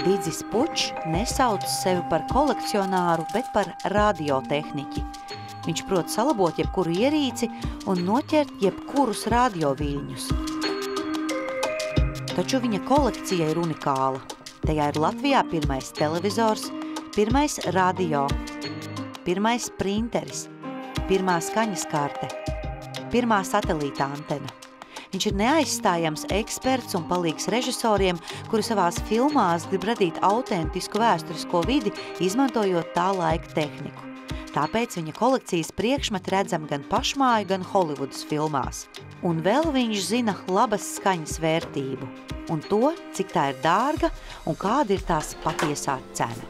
Didzis Pučs nesauc sevi par kolekcionāru, bet par radiotehniķi. Viņš prot salabot jebkuru ierīci un noķert jebkurus radioviļņus. Taču viņa kolekcija ir unikāla. Tajā ir Latvijā pirmais televizors, pirmais radio, pirmais printeris, pirmā skaņas karte, pirmā satelīta antena. Viņš ir neaizstājams eksperts un palīgs režisoriem, kuri savās filmās grib radīt autentisku vēsturisko vidi, izmantojot tā laika tehniku. Tāpēc viņa kolekcijas priekšmeti redzam gan pašmāju, gan Holivudas filmās. Un vēl viņš zina labas skaņas vērtību un to, cik tā ir dārga un kāda ir tās patiesā cena.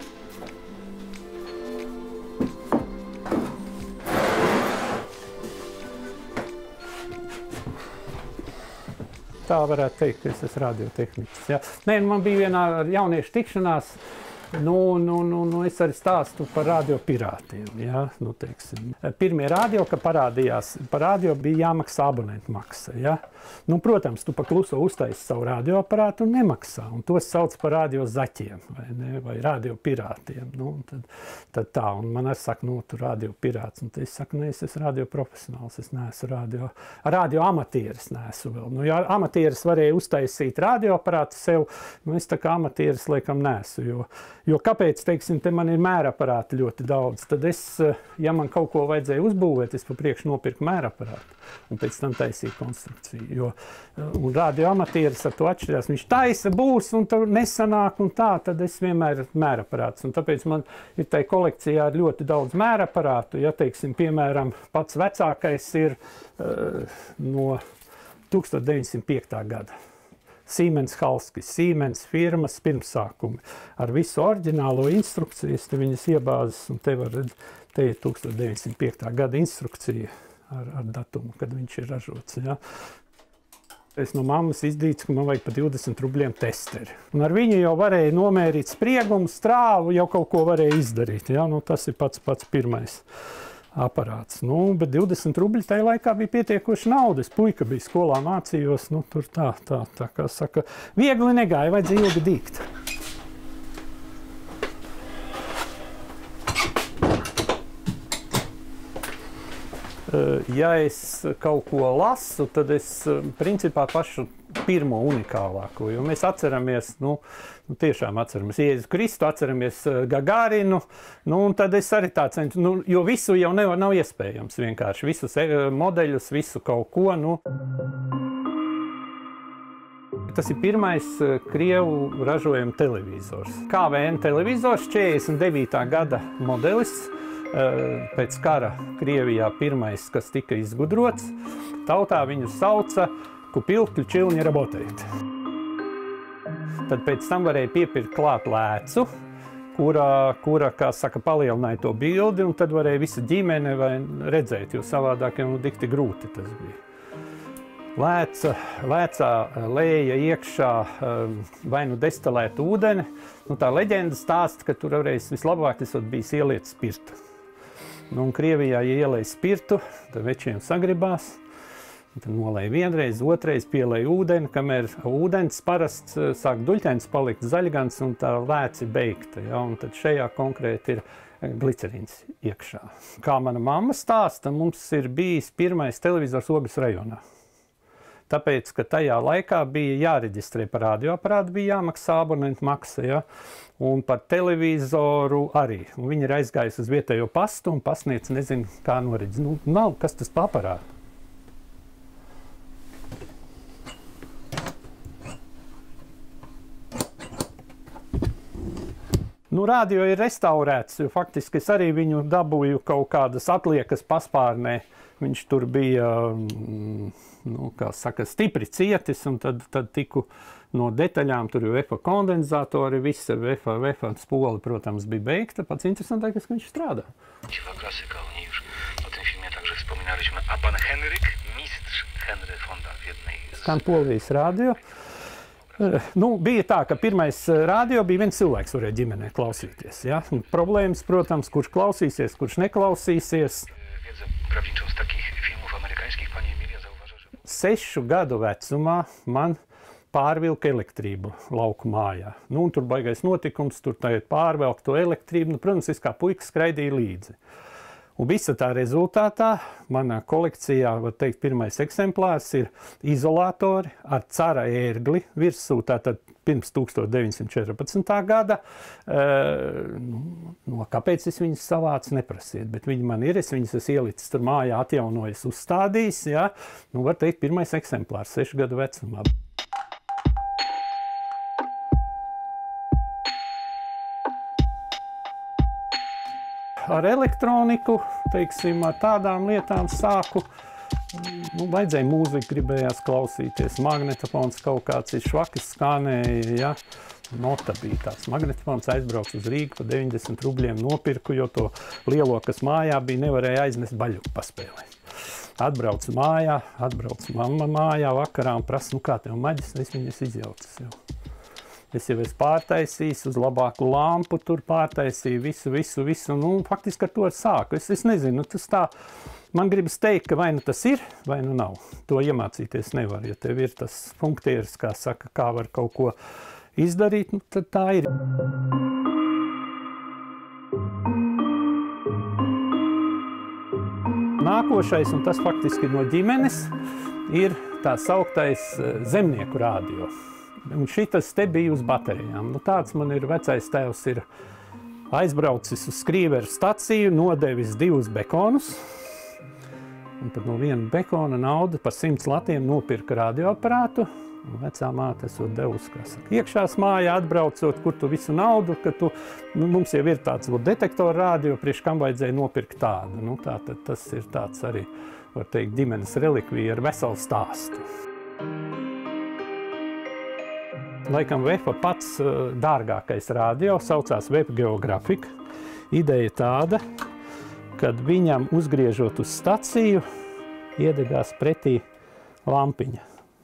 Tā varētu teikt, ka es esmu radiotehniķis. Ja? Nē, man bija vienā jauniešu tikšanās, es arī stāstu par radiopirātiem. Ja? Teiksim. Pirmie radio, ka parādījās, par radio bija jāmaksā abonentu maksa. Ja? Protams, tu pa kluso uztaisi savu radioaparātu un nemaksā. Un tos sauc par radiozaķiem vai radiopirātiem. Tad tā, un man arī saka, tu radiopirāts. Un es saku, es esmu radioprofesionāls, es neesmu radioamatieris neesmu vēl. Ja amatieris varēja uztaisīt radioaparātu sev, es tā kā amatieris laikam neesmu. Jo kāpēc, teiksim, te man ir mēraparāti ļoti daudz, tad es, ja man kaut ko vajadzēja uzbūvēt, es pa priekšu nopirku mēraparātu un pēc tam taisīju konstrukciju. Un radioamatieris ar to atšķirās. Viņš taisa būs un tur nesanāk un tā, tad es vienmēr mēraparāts. Un tāpēc man ir tai kolekcijā ļoti daudz mēraparātu. Ja, teiksim, piemēram, pats vecākais ir no 1905. Gada. Siemens Halskis, Siemens firmas pirmsākumi ar visu oriģinālo instrukcijas, te viņas iebāzes, un te var redzēt, te ir 1905. Gada instrukcija ar datumu, kad viņš ir ražots. Ja. Es no mammas izdīcu, ka man vajag pa 20 rubļiem testeri. Un ar viņu jau varēja nomērīt spriegumu, strāvu, jau kaut ko varēja izdarīt. Ja. Tas ir pats pirmais aparāts. Bet 20 rubļi tajā laikā bija pietiekoši naudas. Puika bija skolā, mācījos, tur tā, kā saka, viegli negāja, vajadzēja ilgi dīgt. Ja es kaut ko lasu, tad es principā pašu pirmo unikālāko, jo mēs atceramies, tiešām atceramies Jēzu Kristu, atceramies Gagarinu, un tad es arī tā centu, jo visu jau nav iespējams vienkārši, visus modeļus, visu kaut ko, Tas ir pirmais Krievu ražojuma televizors. KVN televizors, 49. Gada modelis, pēc kara Krievijā pirmais, kas tika izgudrots. Tautā viņu sauca Kupilkļu Čilņa Raboteit. Tad pēc tam varēja piepirkt klāt lēcu, kura, kā saka, palielināja to bildi, un tad varēja visa ģimene redzēt, jo savādāk jau dikti grūti tas bija. Lēcā lēja iekšā vai destilētu ūdeni. Tā leģenda stāsta, ka tur reiz vislabāk bijis ieliet spirtu. Un Krievijā, ja ielēja spirtu, tad večiem sagribās. Tad nolēja vienreiz, otrais pielēja ūdeni, kamēr ūdens parasts sāk duļķens palikt zaļgans un tā lēci beigta. Ja? Un tad šajā konkrēti ir glicerīns iekšā. Kā mana mamma stāsta, mums ir bijis pirmais televizors Ogres rajonā. Tāpēc, ka tajā laikā bija jāreģistrē par radioaparātu, bija jāmaksā abonentu maksa, ja? Un par televizoru arī. Un viņi ir aizgājusi uz vietējo pastu un pasniedz nezinu, kā noreģis. Nav, kas tas pa aparātu. Radio ir restaurēts, jo faktiski es arī viņu dabūju kaut kādas atliekas paspārnē. Viņš tur bija, kā saka, stipri cietis, un tad tiku no detaļām, tur jau VF kondenzatori, visa VF spola, protams, bija beigta. Pats interesantākais, ka viņš strādā. Klasyka, oni już o tym filmie także wspominaliśmy, a pan Henryk, mistrz Henry Fonda w jednej z... Skan Polijas radio. Bija tā, ka pirmais radio bija viens cilvēks varēja ģimenē klausīties. Ja? Problēmas, protams, kurš klausīsies, kurš neklausīsies. 6 gadu vecumā man pārvilka elektrību lauku mājā. Nu, un tur baigais notikums, tur tagad pārvelk to elektrību. Nu, protams, es kā puika skraidīju līdzi. Un visa tā rezultātā manā kolekcijā, var teikt, pirmais eksemplārs ir izolatori ar cara ērgli virsū, tātad pirms 1914. gada. Kāpēc es viņus savācu, neprasiet, bet viņi man ir, es viņus esmu ielicis tur mājā, atjaunojis, uzstādījis, ja? Nu, var teikt, pirmais eksemplārs 6 gadu vecumā. Ar elektroniku, teiksim, ar tādām lietām sāku. Nu, vajadzēja mūziku, gribējās klausīties. Magnetofons kaut kāds ir švakis skanēja, ja. Nota bija tāds. Magnetofons aizbrauc uz Rīgu pa 90 rubļiem nopirku, jo to lielo, kas mājā bija, nevarēja aiznest baļuku paspēlēt. Atbraucu mājā, atbraucu mamma mājā vakarā un prasa, nu kā tev maģis, es viņus izjaucas jau. Es jau esmu pārtaisījis, uz labāku lampu tur pārtaisīju, visu. Nu, faktiski ar to sāku. Es nezinu, tas tā, man gribas teikt, ka vai nu tas ir, vai nu nav. To iemācīties nevar, ja tev ir tas punktieris, kā saka, kā var kaut ko izdarīt, nu, tad tā ir. Nākošais, un tas faktiski no ģimenes, ir tā sauktais zemnieku radio. Un šitas te bija uz baterijām. Nu, tāds man ir vecais tēvs ir aizbraucis uz Skrīveru staciju, nodevis 2 bekonus. Un tad no viena bekona nauda par 100 latiem nopirka radioaparātu. Un vecā māte esot devusi, kā saka, iekšās mājā atbraucot, kur tu visu naudu, ka tu, nu, mums jau ir tāds detektoru radio, priekš kam vajadzēja nopirkt tādu. Nu, tātad tas ir tāds arī, var teikt, ģimenes relikvija ar veselu stāstu. Laikam VEFA pats dārgākais radio saucās Web Geographic. Ideja tāda, kad viņam uzgriežot uz staciju, iedegās pretī lampiņa,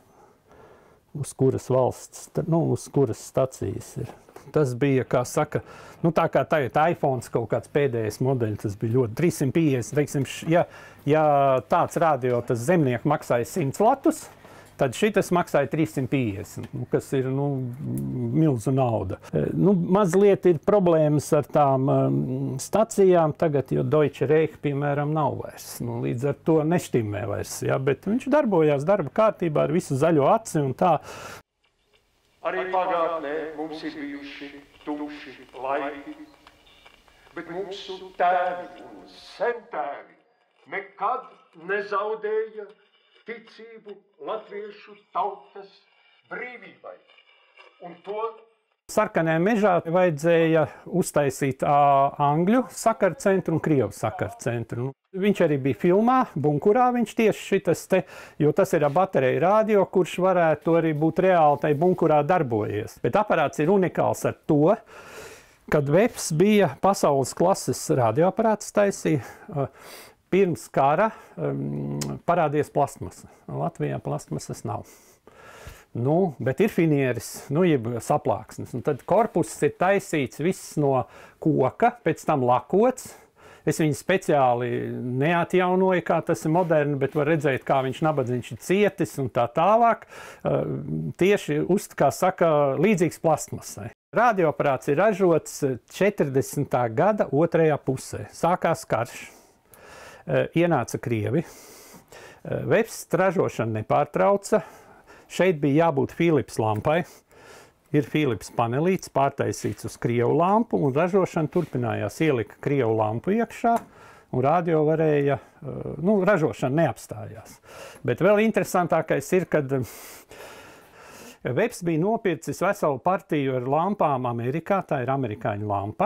uz kuras valsts, nu, uz kuras stacijas ir. Tas bija, kā saka, nu tā kā tagad iPhones kaut kāds pēdējais modeļs, tas bija ļoti 350, teiksim, ja tāds radio, tas zemnieki maksāja 100 latus, tad šitas maksāja 350, nu, kas ir milzu nauda. Nu, mazliet ir problēmas ar tām stacijām tagad, jo Deutsche Reich, piemēram, nav vairs. Nu, līdz ar to neštimē vairs, ja, bet viņš darbojās darba kārtībā ar visu zaļo aci un tā. Arī pagātnē mums ir bijuši tumši laiki, bet mūsu tēvi un sentēvi nekad nezaudēja ticību latviešu tautas brīvībai. Un to Sarkanajā mežā vajadzēja uztaisīt angļu sakaru centru un krievu sakaru centru. Viņš arī bija filmā, bunkurā viņš tieši šitas te, jo tas ir baterija radio, kurš varētu arī būt reāli tai bunkurā darbojies. Bet aparāts ir unikāls ar to, kad VEFs bija pasaules klases radioaparāts taisīja. Pirms kara parādījās plastmasa. Latvijā plastmasas nav. Nu, bet ir finieris, nu, jeb saplāksnes. Un tad korpuss ir taisīts viss no koka, pēc tam lakots. Es viņu speciāli neatjaunoju, kā tas ir moderni, bet var redzēt, kā viņš nabadzīgs ir cietis un tā tālāk. Tieši, kā saka, līdzīgs plastmasai. Radioaparāts ir ražots 40. gada otrajā pusē. Sākās karš. Ienāca Krievi. VEFs ražošana nepārtrauca. Šeit bija jābūt Philips lampai. Ir Philips panelīts pārtaisīts uz Krievu lampu, un ražošana turpinājās. Ielika Krievu lampu iekšā, un radio varēja, nu, ražošana neapstājās. Bet vēl interesantākais ir, kad VEFs bija nopircis veselu partiju ar lampām Amerikā, tā ir amerikāņu lampa.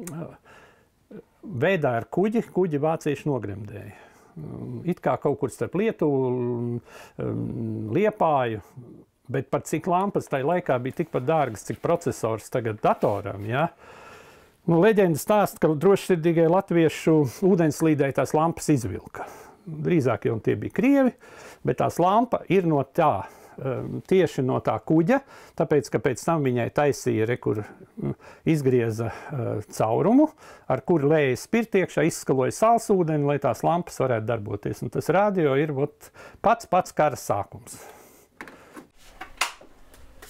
Veidā ar kuģi vācieši nogremdēja. It kā kaut kur starp Lietuvu, Liepāju, bet par cik lampas tajā laikā bija tikpat dārgas, cik procesors tagad datoram, ja? Nu, leģenda stāsta, ka drošsirdīgai latviešu ūdenslīdēji tās lampas izvilka. Drīzāk jau tie bija krievi, bet tās lampa ir no tā, tieši no tā kuģa, tāpēc, ka pēc tam viņai taisīja, kur izgrieza caurumu, ar kuru lēja spirti iekšā, izskaloja salsūdeni, lai tās lampas varētu darboties. Un tas radio ir pats kara sākums.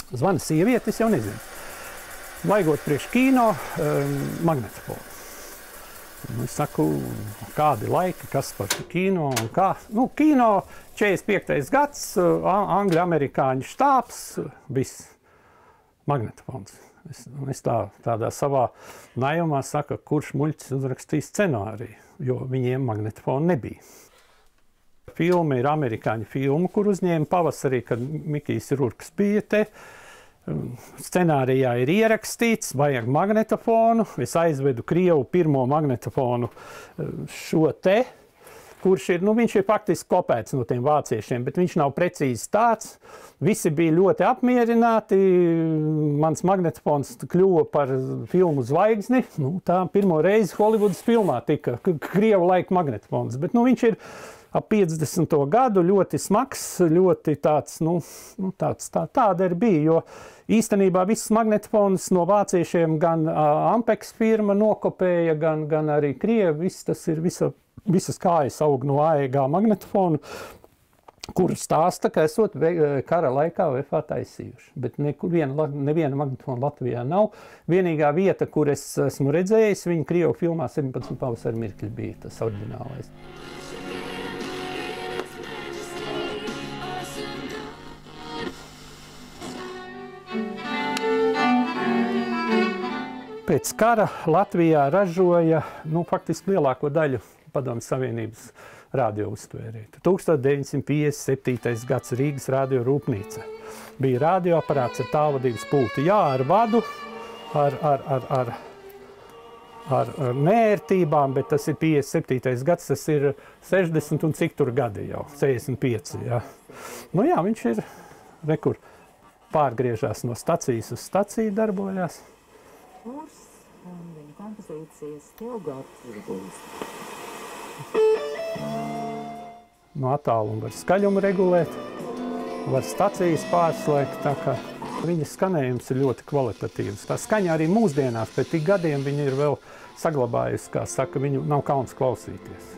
Zvana sieviete, es jau nezinu. Vaigot priekš kino magnetofonu. Es saku, kādi laiki, kas par kino un kā. Nu, kino 45. gads, angļu amerikāņu štābs, viss magnetofons. Es tādā savā naivumā saku, kurš muļķis uzrakstīja scenāriju, jo viņiem magnetofonu nebija. Filma ir amerikāņu filma, kur uzņēma pavasarī, kad Mikijs Rurks bija te. Scenārijā ir ierakstīts, vajag magnetofonu. Es aizvedu Krievu pirmo magnetofonu šo te, kurš ir, viņš ir faktiski kopēts no tiem vāciešiem, bet viņš nav precīzi tāds. Visi bija ļoti apmierināti. Mans magnetofons kļuva par filmu zvaigzni. Tā pirmo reizi Holivudas filmā tika Krievu laika magnetofons, bet viņš ir ap 50. gadu ļoti smags, ļoti tāds, tāda ir bija, jo īstenībā visas magnetofonus no vāciešiem gan Ampex firma nokopēja, gan arī Krievi, visas kājas aug no AEG magnetofonu, kuru stāsta, ka esot kara laikā VFA taisījuši. Bet neviena magnetofona Latvijā nav. Vienīgā vieta, kur es esmu redzējis, viņa Krievu filmā 17 pavasara mirkļi bija tas oriģinālais. Pēc kara Latvijā ražoja faktiski lielāko daļu Padomju Savienības radiouztvērēju. 1957. gads Rīgas radio rūpnīca. Bija radioaparāts ar tālvadības pultu. Jā, ar vadu, ar neērtībām, bet tas ir 57. gads, tas ir 60 un cik tur gadi jau, 65. Jā. Viņš ir, rekur, pārgriežās no stacijas uz staciju darbojās. Kurs un viņa kompozīcijas Teogārds Zigulis. No attāluma var skaļumu regulēt, var stacijas pārslēgt, tā kā viņa skanējums ir ļoti kvalitatīvs. Tā skaņa arī mūsdienās, pēc tik gadiem viņa ir vēl saglabājusi, kā saka, viņu nav kauns klausīties.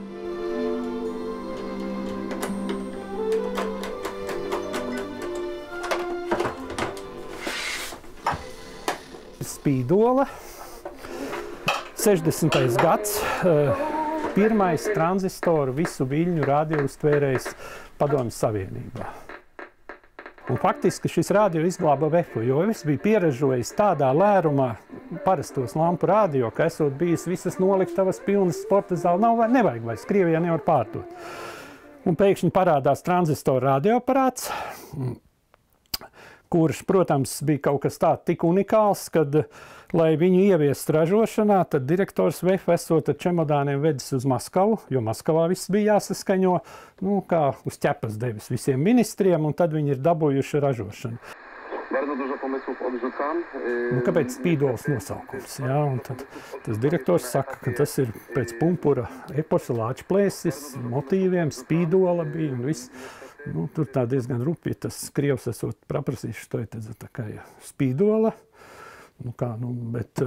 Spīdola, 60. gads, pirmais tranzistoru visu viļņu radiouztvērējs Padomju Savienībā. Un faktiski šis radio izglāba VFU, jo es biju pieražojis tādā lērumā parastos lampu radio, ka esot bijis visas noliktavas pilnas sporta zāli, nevajag vairs, Krievijā nevar pārdot. Un pēkšņi parādās tranzistoru radioaparāts, kurš, protams, bija kaut kas tāds tik unikāls, kad, lai viņu ieviestu ražošanā, tad direktors VF esot ar čemodāniem vedis uz Maskavu, jo Maskavā viss bija jāsaskaņo, kā uz ķepas devis visiem ministriem, un tad viņi ir dabūjuši ražošanu. Kāpēc Spīdolas nosaukums? Jā, un tad tas direktors saka, ka tas ir pēc Pumpura eposa Lāčplēsis, motīviem, Spīdola bija un viss. Tur tā diezgan rupji tas Krievs esot praprasījuši, to ir tā kā Spīdola. Bet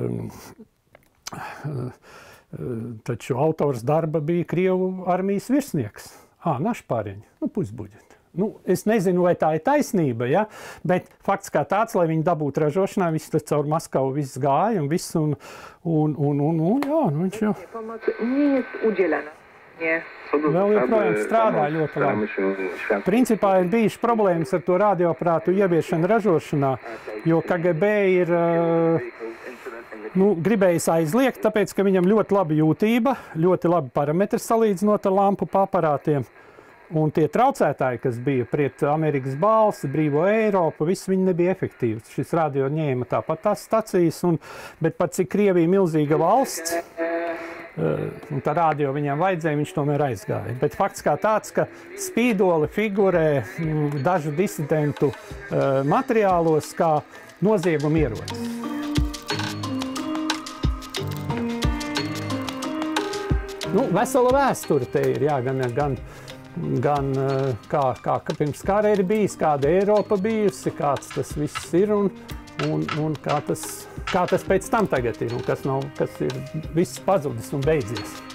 taču autors darba bija Krievu armijas virsnieks. Našpāriņi, pusbuģeti. Es nezinu, vai tā ir taisnība, ja? Bet fakts kā tāds, lai viņi dabūtu ražošanā, viss tas caur Maskavu viss gāja un viss, viņš jau... Vēl joprojām strādā ļoti labi. Principā ir bijušas problēmas ar to radioaparātu ieviešanu ražošanā, jo KGB ir gribējis aizliegt, tāpēc, ka viņam ļoti laba jūtība, ļoti labi parametri salīdzinot ar lampu aparātiem. Un tie traucētāji, kas bija pret Amerikas balsi, brīvo Eiropu, viss viņi nebija efektīvs. Šis radio ņēma tāpat tās stacijas, bet pat cik Krievija milzīga valsts, un tā radio viņam vajadzēja, viņš tomēr aizgāja. Bet fakts kā tāds, ka Spīdole figurē dažu disidentu materiālos kā nozieguma ierocis. Vesela vēsture te ir, jā, gan kā pirms kara ir bijis, kāda Eiropa bijusi, kāds tas viss ir un kā tas pēc tam tagad ir un kas ir viss pazudis un beidzies.